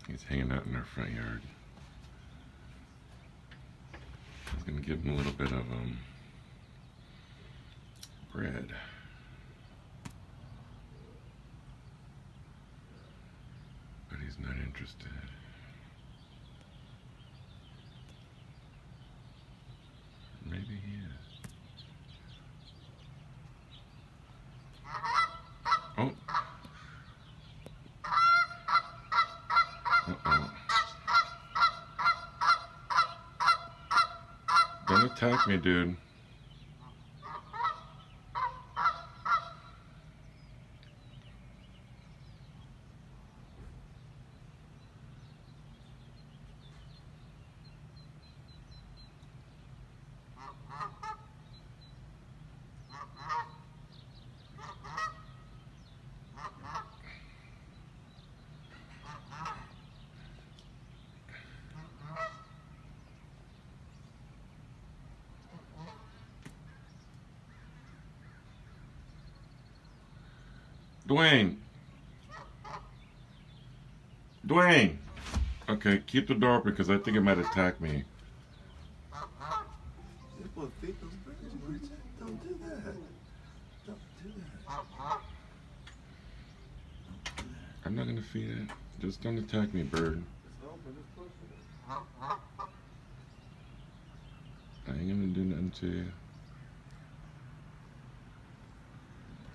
He's hanging out in our front yard. I was gonna give him a little bit of bread. But he's not interested. Maybe he is. Oh. Uh-oh. Don't attack me, dude. Dwayne. Dwayne. Okay, keep the door open because I think it might attack me. Don't do that. Don't do that. I'm not gonna feed it. Just don't attack me, bird. I ain't gonna do nothing to you.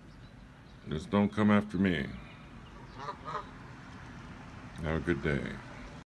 Just don't come after me. Have a good day.